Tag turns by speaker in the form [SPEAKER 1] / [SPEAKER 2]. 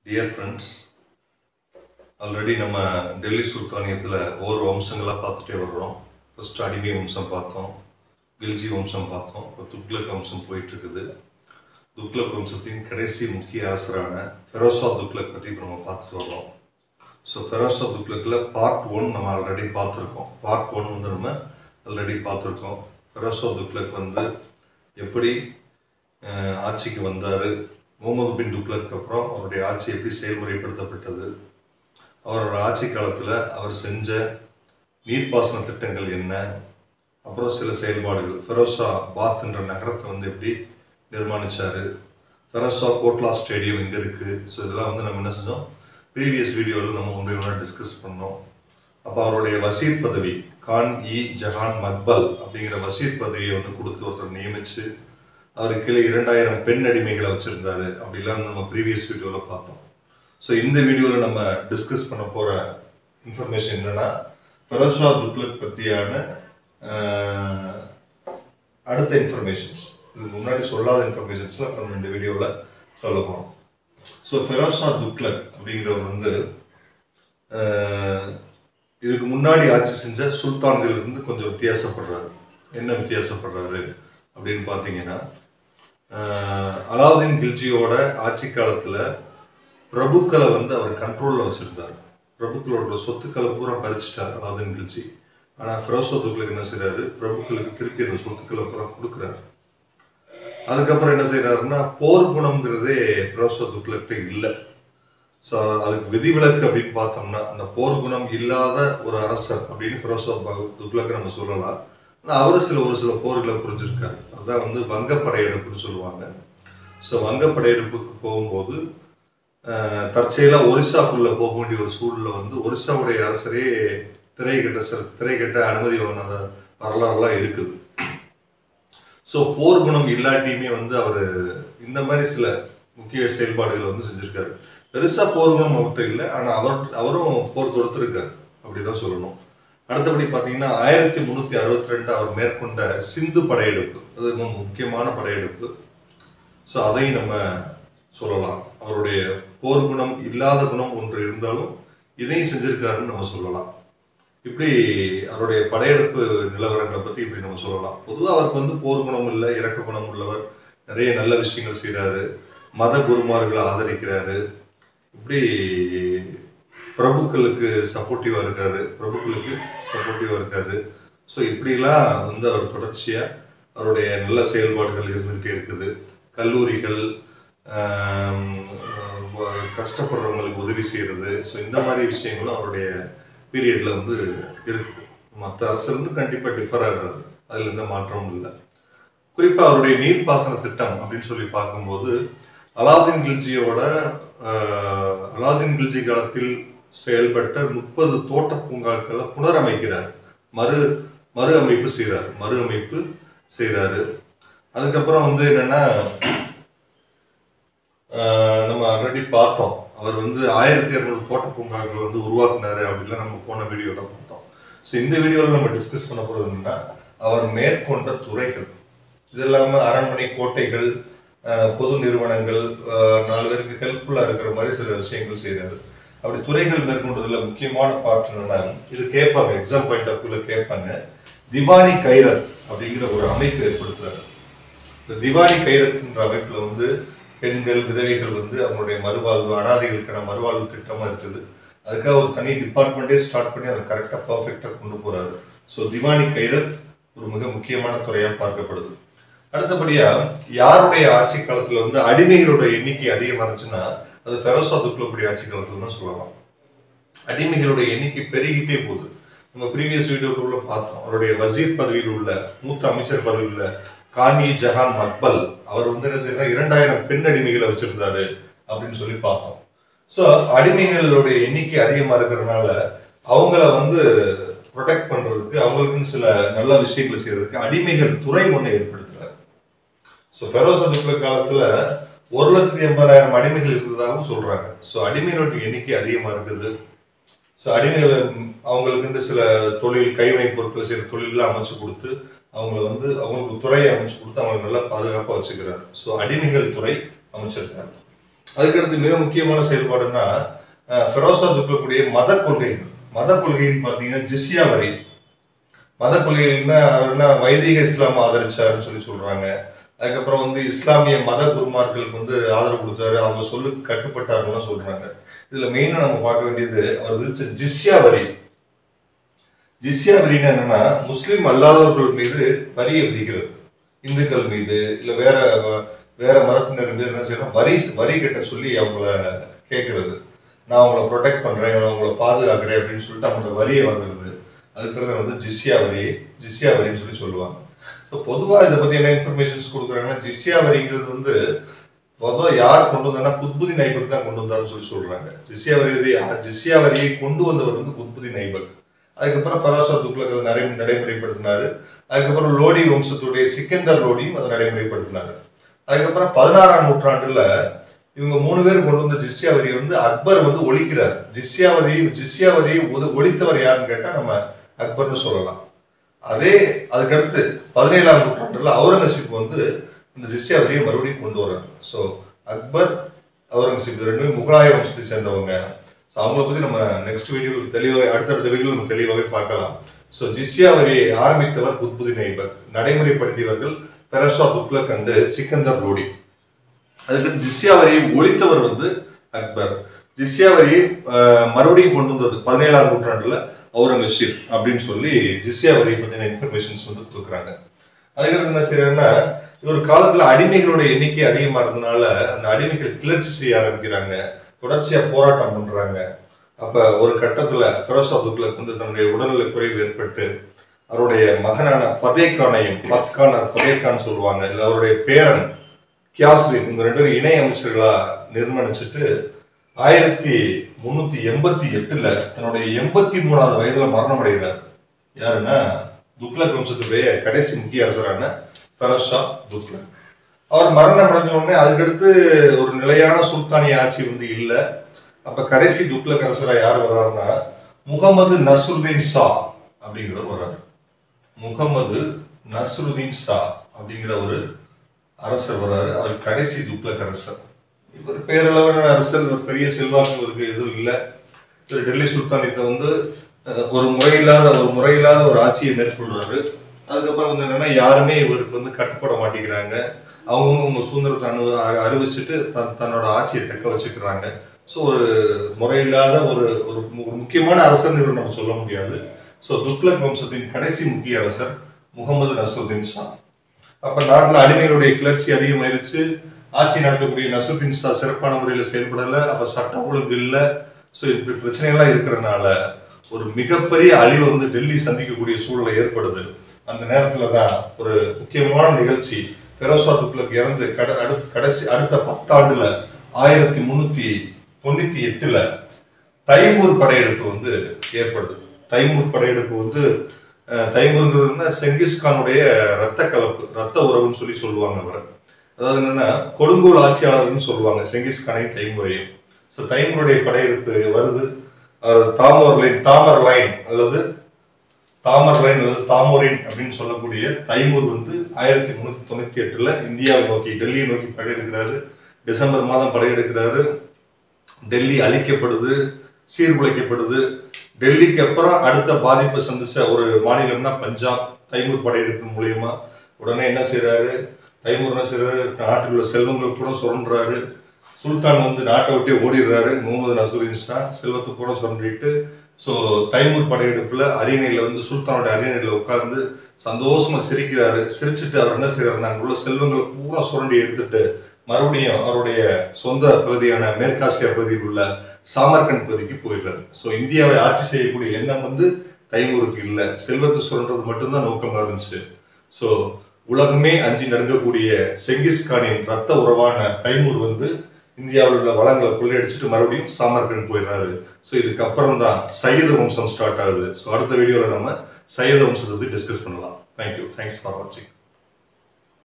[SPEAKER 1] Dear friends, already நம்ம டெல்லி சுல்தானியத்தில் ஒவ்வொரு வம்சங்களாக பார்த்துட்டே வர்றோம். ஃபர்ஸ்ட் அடிமை வம்சம் பார்த்தோம், கில்ஜி வம்சம் பார்த்தோம், இப்போ துக்ளக் வம்சம் போயிட்டு இருக்குது. துக்ளக் வம்சத்தின் கடைசி முக்கிய அரசரான ஃபெரோஸ் துக்ளக் பற்றி இப்போ நம்ம பார்த்துட்டு வர்றோம். ஸோ ஃபெரோஸ் துக்ளக்கில் பார்ட் 1 நம்ம ஆல்ரெடி பார்த்துருக்கோம். பார்ட் 1 வந்து நம்ம ஆல்ரெடி பார்த்துருக்கோம். ஃபெரோஸ் துக்ளக் வந்து எப்படி ஆட்சிக்கு வந்தார், முகமது பின் துக்ளக்கு அப்புறம் அவருடைய ஆட்சி எப்படி செயல்முறைப்படுத்தப்பட்டது, அவரோட ஆட்சி காலத்தில் அவர் செஞ்ச நீர்ப்பாசன திட்டங்கள் என்ன, அப்புறம் சில செயல்பாடுகள், ஃபெரோஸா பாத் என்ற நகரத்தை வந்து எப்படி நிர்மாணித்தார், ஃபெரோஸா கோட்லா ஸ்டேடியம் எங்கே இருக்குது. ஸோ இதெல்லாம் வந்து நம்ம என்ன செஞ்சோம், ப்ரீவியஸ் வீடியோவில் நம்ம ஒன்றை டிஸ்கஸ் பண்ணோம். அப்போ அவருடைய வசீர் பதவி கான் இ ஜஹான் மக்பல் அப்படிங்கிற வசீர் பதவியை வந்து கொடுத்து ஒருத்தர் நியமித்து அவருக்கு கீழே 2000 பெண் அடிமைகளை வச்சுருந்தாரு. அப்படிலாம் நம்ம ப்ரீவியஸ் வீடியோவில் பார்த்தோம். ஸோ இந்த வீடியோவில் நம்ம டிஸ்கஸ் பண்ண போகிற இன்ஃபர்மேஷன் என்னென்னா, ஃபெரோஸ் துக்ளக் பற்றியான அடுத்த இன்ஃபர்மேஷன்ஸ், இதுக்கு முன்னாடி சொல்லாத இன்ஃபர்மேஷன்ஸ்லாம் நம்ம இந்த வீடியோவில் சொல்ல போகிறோம். ஸோ ஃபெரோஸ் துக்ளக் அப்படிங்கிறவர் வந்து இதுக்கு முன்னாடி ஆட்சி செஞ்ச சுல்தான்கள் இருந்து கொஞ்சம் வித்தியாசப்படுறாரு. என்ன வித்தியாசப்படுறாரு அப்படின்னு பார்த்தீங்கன்னா, அலாவுதீன் கில்ஜியோட ஆட்சி காலத்தில் பிரபுக்களை வந்து அவர் கண்ட்ரோலில் வச்சுருந்தார். பிரபுக்களோட சொத்துக்களை பூரா பறிச்சிட்டார் அலாவுதீன் கில்ஜி. ஆனால் ஃபெரோஸ் துக்ளக் என்ன செய்கிறாரு, பிரபுக்களுக்கு திருப்பி அந்த சொத்துக்களை பூரா கொடுக்குறாரு. அதுக்கப்புறம் என்ன செய்கிறாருன்னா, போர் குணம்ங்கிறதே ஃபெரோஸ் துக்ளக்கிட்ட இல்லை. ஸோ அதுக்கு விதிவிலக்கு அப்படின்னு பார்த்தோம்னா, அந்த போர் குணம் இல்லாத ஒரு அரசர் அப்படின்னு ஃபெரோஸ் துக்ளக்கை நம்ம சொல்லலாம். ஆனால் அவர் ஒரு சில போர்களை புரிஞ்சிருக்காரு. அதுதான் வந்து வங்க படையெடுப்புன்னு சொல்லுவாங்க. ஸோ வங்க படையெடுப்புக்கு போகும்போது தற்செயலாக ஒரிசாக்குள்ளே போக வேண்டிய ஒரு சூழலில் வந்து ஒரிசாவுடைய அரசரே திரைக்கட்ட அனுமதி வாங்கின வரலாறுலாம் இருக்குது. ஸோ போர் குணம் இல்லாட்டியுமே வந்து அவர் இந்த மாதிரி சில முக்கிய செயல்பாடுகளை வந்து செஞ்சுருக்காரு. பெருசாக போர் குணம் அவர்கிட்ட இல்லை, ஆனால் அவரும் போர் தொடுத்திருக்காரு அப்படிதான் சொல்லணும். அடுத்தபடி பார்த்தீங்கன்னா 1362 அவர் மேற்கொண்ட சிந்து படையெடுப்பு, அது ரொம்ப முக்கியமான படையெடுப்பு. ஸோ அதையும் நம்ம சொல்லலாம். அவருடைய போர் குணம் இல்லாத குணம் ஒன்று இருந்தாலும் இதையும் செஞ்சிருக்காருன்னு நம்ம சொல்லலாம். இப்படி அவருடைய படையெடுப்பு நிலவரங்களை பற்றி இப்படி நம்ம சொல்லலாம். பொதுவாக அவருக்கு வந்து போர் குணம் இல்லை, இறக்க குணம் உள்ளவர், நிறைய நல்ல விஷயங்கள் செய்கிறாரு, மத குருமார்களை ஆதரிக்கிறாரு, இப்படி பிரபுக்களுக்கு சப்போர்ட்டிவாக இருக்காரு. ஸோ இப்படிலாம் வந்து அவர் தொடர்ச்சியாக அவருடைய நல்ல செயல்பாடுகள் இருந்துகிட்டே இருக்குது. கல்லூரிகள், கஷ்டப்படுறவங்களுக்கு உதவி செய்கிறது, ஸோ இந்த மாதிரி விஷயங்களும் அவருடைய பீரியடில் வந்து இருக்குது. மற்ற அரசு கண்டிப்பாக டிஃபர் ஆகிறது, அதில் எந்த மாற்றமும் இல்லை. குறிப்பாக அவருடைய நீர்ப்பாசன திட்டம் அப்படின்னு சொல்லி பார்க்கும்போது, அலாவுதீன் கில்ஜி காலத்தில் செயல்பட்ட 30 தோட்ட பூங்காக்களை புனரமைக்கிறார், மறு அமைப்பு செய்கிறாரு. அதுக்கப்புறம் வந்து என்னன்னா, நம்ம ஆல்ரெடி பார்த்தோம், அவர் வந்து 1200 தோட்ட பூங்காக்கள் வந்து உருவாக்குனாரு அப்படிலாம் நம்ம போன வீடியோல பார்த்தோம். ஸோ இந்த வீடியோவில் நம்ம டிஸ்கஸ் பண்ண போகிறது என்னன்னா, அவர் மேற்கொண்ட துறைகள், இது இல்லாமல் அரண்மனை, கோட்டைகள், பொது நிறுவனங்கள், 4 பேருக்கு ஹெல்ப்ஃபுல்லாக இருக்கிற மாதிரி சில விஷயங்கள் செய்கிறாரு. அப்படி துறைகள் மேற்கொண்டதுல முக்கியமான பார்ட் என்னன்னா, இது கேட்பாங்க, எக்ஸாம் பாயிண்ட் ஆஃப் வியூல கேட்பாங்க, திவானி கைரத் அப்படிங்கிற ஒரு அமைப்பு ஏற்படுத்துறாரு. இந்த திவானி கைரத்ன்ற அமைப்புல வந்து பெண்கள், விதவைகள் வந்து அவங்களுடைய மறுவாழ்வு, அனாதைகளுக்கான மறுவாழ்வு திட்டமா இருக்குது. அதுக்காக ஒரு தனி டிபார்ட்மெண்ட்டே ஸ்டார்ட் பண்ணி அதை கரெக்டாக பர்ஃபெக்டாக கொண்டு போறாரு. ஸோ திவானி கைரத் ஒரு மிக முக்கியமான துறையாக பார்க்கப்படுது. அடுத்தபடியா யாருடைய ஆட்சி காலத்துல வந்து அடிமைகளோட எண்ணிக்கை அதிகமாக இருந்துச்சுன்னா, அது ஃபெரோஸ் துக்ளக்குடைய ஆட்சி காலத்துல தான் சொல்லலாம். அடிமைகளுடைய எண்ணிக்கை பெருகிட்டே போகுது. நம்ம ப்ரீவியஸ் வீடியோக்குள்ள பார்த்தோம், அவருடைய வசீர் பதவியில் உள்ள மூத்த அமைச்சர் பதவியில் உள்ள கான் இ ஜஹான் மக்பல் அவர் வந்து என்ன செய்யறாரு, 2000 பெண் அடிமைகளை வச்சிருந்தாரு அப்படின்னு சொல்லி பார்த்தோம். ஸோ அடிமைகளுடைய எண்ணிக்கை அதிகமா இருக்கிறதுனால அவங்கள வந்து ப்ரொடெக்ட் பண்றதுக்கு, அவங்களுக்குன்னு சில நல்ல விஷயங்களை செய்யறதுக்கு அடிமைகள் துறை ஒன்று ஏற்படுத்துறாரு. ஸோ ஃபெரோஸ் துக்ளக் காலத்துல 1,80,000 அடிமைகள் இருக்கிறதாகவும் சொல்றாங்க. ஸோ அடிமைகளுடைய எண்ணிக்கை அதிகமா இருக்குது. ஸோ அடிமைகள் அவங்களுக்கு சில தொழில், கைவினை பொருட்கள் செய்யற தொழிலெல்லாம் அமைச்சு கொடுத்து அவங்களுக்கு துறையை அமைச்சு கொடுத்து அவங்களை நல்லா பாதுகாப்பாக வச்சுக்கிறாரு. ஸோ அடிமைகள் துறை அமைச்சிருக்காரு. அதுக்கடுத்து மிக முக்கியமான செயல்பாடுன்னா ஃபெரோஸா துக்ளக்குடைய மத கொள்கைகள். மத கொள்கைன்னு பார்த்தீங்கன்னா ஜிஸ்யா வரி. மத கொள்கைகள்னா வைதிக இஸ்லாம் ஆதரிச்சாருன்னு சொல்றாங்க. அதுக்கப்புறம் வந்து இஸ்லாமிய மத குருமார்களுக்கு வந்து ஆதரவு கொடுத்தாரு, அவங்க சொல்லுக்கு கட்டுப்பட்டாருன்னு சொல்றாங்க. இதுல மெயினா நம்ம பார்க்க வேண்டியது அவர் விதிச்ச ஜிஸ்யா வரி. ஜிஸ்யா வரின்னா என்னன்னா முஸ்லிம் அல்லாதவர்கள் மீது வரியை விதிக்கிறது. இந்துக்கள் மீது இல்ல வேற வேற மதத்தினர் மீது என்ன செய்யணும், வரி கட்ட சொல்லி அவங்கள கேட்கறது. நான் அவங்கள ப்ரொடெக்ட் பண்றேன், அவங்கள பாதுகாக்கிறேன் அப்படின்னு சொல்லிட்டு அவங்களோட வரியை வாங்குறது. அதுக்கு வந்து ஜிஸ்யா வரின்னு சொல்லுவாங்க. ஸோ பொதுவாக இதை பத்தி என்ன இன்ஃபர்மேஷன்ஸ் கொடுக்குறாங்கன்னா, ஜிஸ்யா வரிங்கிறது வந்து பொதுவாக யார் கொண்டு வந்தாங்கன்னா குத்புதீன் ஐபக் தான் கொண்டு வந்தாருன்னு சொல்றாங்க. ஜிஸ்யா வரியை கொண்டு வந்தவர் வந்து குத்புதீன் ஐபக். அதுக்கப்புறம் ஃபெரோஸா துக்ளக் அதை நடைமுறைப்படுத்தினாரு. அதுக்கப்புறம் லோடி வம்சத்துடைய சிக்கந்தர் லோடியும் அதை நடைமுறைப்படுத்தினாரு. அதுக்கப்புறம் 16ஆம் நூற்றாண்டுல இவங்க 3 பேர் கொண்டு வந்த ஜிஸ்யா வரியை வந்து அக்பர் வந்து ஒழிக்கிறார். ஜிஸ்யா வரியை ஒழித்தவர் யாருன்னு கேட்டா நம்ம அக்பர்னு சொல்லலாம். அதுக்கடுத்து 17ஆம் நூற்றாண்டுல அவுரங்கசீப் வந்து இந்த ஜிஸ்யா வரியை மறுபடியும் கொண்டு வர்றாரு. ஸோ அக்பர், அவுரங்கசீப் ரெண்டுமே முகலாய வம்சத்தை சேர்ந்தவங்க. அவங்கள பத்தி நம்ம நெக்ஸ்ட் வீடியோவில் தெளிவாக அடுத்தடுத்த வீடியோவில் நம்ம தெளிவாகவே பார்க்கலாம். ஸோ ஜிஸ்யா வரியை ஆரம்பித்தவர் குத்புதீன் ஐபக், நடைமுறைப்படுத்தியவர்கள் ஃபெரோஸா துக்ளக் அண்ட் சிக்கந்தர் லோடி. அதுக்கு ஜிஸ்யா வரியை ஒழித்தவர் வந்து அக்பர். ஜிஸ்யா வரியை மறுபடியும் கொண்டு வந்தது 17ஆம் நூற்றாண்டுல அவுரங்கசீப் அப்படின்னு சொல்லி ஜிஸ்யா வரியை பற்றின இன்ஃபர்மேஷன்ஸ் வந்து கொடுக்குறாங்க. அதுக்கடுத்து என்ன செய்யறாங்கன்னா, ஒரு காலத்துல அடிமைகளோட எண்ணிக்கை அதிகமா இருந்ததுனால அந்த அடிமைகள் கிளர்ச்சி செய்ய ஆரம்பிக்கிறாங்க, தொடர்ச்சியா போராட்டம் பண்றாங்க. அப்ப ஒரு கட்டத்துல ஃபெரோஸா துக்ளக் வந்து தன்னுடைய உடல்நல குறைவு ஏற்பட்டு அவருடைய மகனான ஃபதேகான் சொல்லுவாங்க, இல்ல அவருடைய பேரன் கியாசுதீன், இவங்க 2 இணை அமைச்சர்களா நிர்மாணிச்சுட்டு 1388 தன்னுடைய 83வது வயதுல மரணம் அடைகிறார். யாருன்னா துக்ளக் வம்சத்துடைய கடைசி முக்கிய அரசரான ஃபெரோஸா துக்ளக். அவர் மரணம் அடைஞ்ச உடனே அதுக்கடுத்து ஒரு நிலையான சுல்தானிய ஆட்சி வந்து இல்ல. அப்ப கடைசி துக்ளக் அரசரா யார் வர்றாருன்னா முகமது நஸ்ருதீன் ஷா அப்படிங்கிறவர் வர்றாரு. முகமது நஸ்ருதீன் ஷா அப்படிங்கிற ஒரு அரசர் வர்றாரு. அவர் கடைசி துக்ளக் அரசர். இவர் பேரளவான அரசர், ஒரு பெரிய செல்வாக்கு இவருக்கு எதுவும் இல்லை. டெல்லி சுல்தானியத்தை வந்து ஒரு முறையில்லாத ஒரு ஆட்சியை மேற்கொள்றாரு. அதுக்கப்புறம் வந்து என்னன்னா யாருமே இவருக்கு வந்து கட்டுப்பட மாட்டேங்கிறாங்க. அவங்க சுதந்திரத்தை அறிவிச்சுட்டு தன்னோட ஆட்சியை தக்க வச்சுக்கிறாங்க. ஸோ ஒரு முறையில்லாத ஒரு முக்கியமான அரசர் இவர் நம்ம சொல்ல முடியாது. ஸோ துக்ளக் வம்சத்தின் கடைசி முக்கிய அரசர் முகமது நஸ்ருதீன் ஷா. அப்ப நாட்டில் அடிமைகளுடைய கிளர்ச்சி அதிகமாயிருச்சு. ஆட்சி நடத்தக்கூடிய நஸ்ருதீன் ஷா சிறப்பான முறையில் செயல்படல. அப்ப சட்டம் ஒழுங்கு இல்லை. ஸோ இப்படி பிரச்சனைகள்லாம் இருக்கிறதுனால ஒரு மிகப்பெரிய அழிவை வந்து டெல்லி சந்திக்கக்கூடிய சூழ்நிலை ஏற்படுது. அந்த நேரத்துல தான் ஒரு முக்கியமான நிகழ்ச்சி, ஃபெரோஸா துக்ளக் இறந்து அடுத்த 10 ஆண்டுல 1398 தைமூர் படையெடுப்பு வந்து ஏற்படுது. தைமூர் படையெடுப்பு வந்து தைமூர்ங்கிறதுனா செங்கிஸ்கானுடைய ரத்த உறவுன்னு சொல்லுவாங்க அவர். அதாவது என்னன்னா கொடுங்கோல் ஆட்சியாளர்னு சொல்லுவாங்க செங்கிஸ்கானையும் தைமூரையும். ஸோ தைமூருடைய படையெடுப்பு வருது. தாமர்லைன் அல்லது தாமோரின் அப்படின்னு சொல்லக்கூடிய தைமூர் வந்து 1398 இந்தியாவை நோக்கி, டெல்லியை நோக்கி படையெடுக்கிறாரு. டிசம்பர் மாதம் படையெடுக்கிறாரு. டெல்லி அழிக்கப்படுது, சீர்குலைக்கப்படுது. டெல்லிக்கு அப்புறம் அடுத்த பாதிப்பை சந்திச்ச ஒரு மாநிலம்னா பஞ்சாப். தைமூர் படையெடுப்பு மூலியமா உடனே என்ன செய்யறாரு, நாட்டில் உள்ள செல்வங்கள் கூட சுரண்டுறாரு. சுல்தான் வந்து நாட்டை விட்டே ஓடிடுறாரு. முகமது நஸ்ருதீன் ஷா செல்வத்தை கூட சுரண்டிட்டு ஸோ தைமூர் படையெடுப்புல அரியணையில வந்து சுல்தானோட அரியணையில உட்கார்ந்து சந்தோஷமா சிரிக்கிறாரு. சிரிச்சுட்டு அவர் என்ன செய்யறாரு, நாங்கள் உள்ள செல்வங்களை பூரா சுரண்டி எடுத்துட்டு மறுபடியும் அவருடைய சொந்த பகுதியான மேற்காசியா பகுதியில் உள்ள சாமர்கண்ட் பகுதிக்கு போயிடுறாரு. ஸோ இந்தியாவை ஆட்சி செய்யக்கூடிய எண்ணம் வந்து தைமூருக்கு இல்லை, செல்வத்தை சுரண்டது மட்டும்தான் நோக்கமா இருந்துச்சு. ஸோ உலகமே அஞ்சி நடுங்கக்கூடிய செங்கிஸ்கானின் ரத்த உறவான தைமூர் வந்து இந்தியாவில் உள்ள வளங்களை கொள்ளையடிச்சுட்டு மறுபடியும் சாமர்கண்ட் போயிடுறாரு. ஸோ இதுக்கப்புறம் தான் சையது வம்சம் ஸ்டார்ட் ஆகுது. ஸோ அடுத்த வீடியோவில் நம்ம சையது வம்சத்தை பற்றி டிஸ்கஸ் பண்ணலாம். தேங்க்யூ. தேங்க்ஸ் ஃபார் வாட்சிங்.